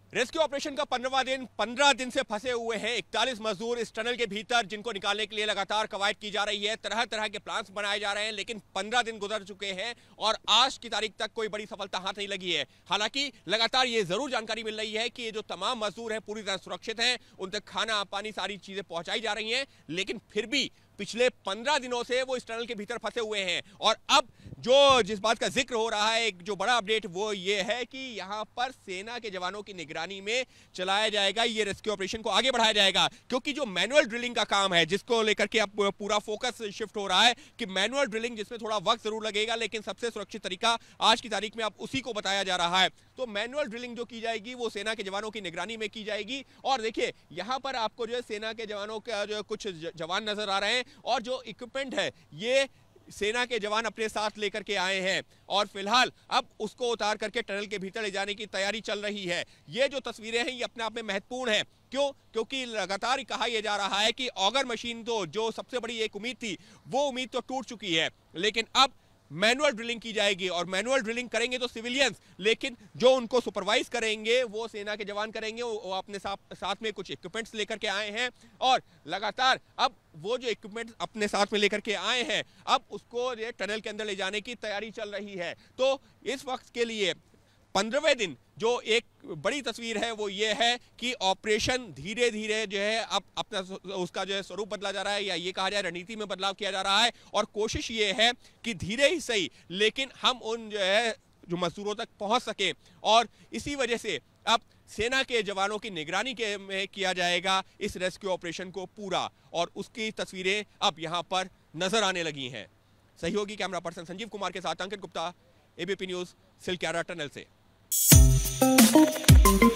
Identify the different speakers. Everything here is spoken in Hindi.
Speaker 1: रेस्क्यू ऑपरेशन का 15 दिन से फंसे हुए हैं 41 मजदूर इस टनल के भीतर, जिनको निकालने के लिए लगातार कवायद की जा रही है। तरह तरह के प्लान्स बनाए जा रहे हैं, लेकिन 15 दिन गुजर चुके हैं और आज की तारीख तक कोई बड़ी सफलता हाथ नहीं लगी है। हालांकि लगातार ये जरूर जानकारी मिल रही है कि ये जो तमाम मजदूर हैं पूरी तरह सुरक्षित हैं, उन तक खाना पानी सारी चीजें पहुंचाई जा रही हैं, लेकिन फिर भी पिछले 15 दिनों से वो इस टनल के भीतर फंसे हुए हैं। और अब जिस बात का जिक्र हो रहा है, एक जो बड़ा अपडेट वो ये है कि यहां पर सेना के जवानों की निगरानी में चलाया जाएगा ये रेस्क्यू ऑपरेशन को आगे बढ़ाया जाएगा, क्योंकि जो मैनुअल ड्रिलिंग का काम है जिसको लेकर के अब पूरा फोकस शिफ्ट हो रहा है कि मैनुअल ड्रिलिंग जिसमें थोड़ा वक्त जरूर लगेगा, लेकिन सबसे सुरक्षित तरीका आज की तारीख में अब उसी को बताया जा रहा है। तो मैनुअल ड्रिलिंग जो की जाएगी वो सेना के जवानों की निगरानी में की जाएगी। और देखिए यहां पर आपको जो है सेना के जवानों का जो कुछ जवान नजर आ रहे हैं, और जो इक्विपमेंट है ये सेना के जवान अपने साथ लेकर के आए हैं और फिलहाल अब उसको उतार करके टनल के भीतर ले जाने की तैयारी चल रही है। ये जो तस्वीरें हैं ये अपने आप में महत्वपूर्ण है। क्यों? क्योंकि लगातार कहा यह जा रहा है कि ऑगर मशीन तो जो सबसे बड़ी एक उम्मीद थी वो उम्मीद तो टूट चुकी है, लेकिन अब मैनुअल ड्रिलिंग की जाएगी। और मैनुअल ड्रिलिंग करेंगे तो सिविलियंस, लेकिन जो उनको सुपरवाइज करेंगे वो सेना के जवान करेंगे। वो अपने साथ में कुछ इक्विपमेंट्स लेकर के आए हैं और लगातार अब वो जो इक्विपमेंट अपने साथ में लेकर के आए हैं अब उसको टनल के अंदर ले जाने की तैयारी चल रही है। तो इस वक्त के लिए 15वें दिन जो एक बड़ी तस्वीर है वो ये है कि ऑपरेशन धीरे धीरे जो है अब अपना उसका जो है स्वरूप बदला जा रहा है, या ये कहा जाए रणनीति में बदलाव किया जा रहा है। और कोशिश ये है कि धीरे ही सही लेकिन हम उन जो है जो मजदूरों तक पहुंच सके, और इसी वजह से अब सेना के जवानों की निगरानी में किया जाएगा इस रेस्क्यू ऑपरेशन को पूरा, और उसकी तस्वीरें अब यहाँ पर नजर आने लगी हैं। सहयोगी कैमरा पर्सन संजीव कुमार के साथ Ankit Gupta, ABP News, Silkyara tunnel से।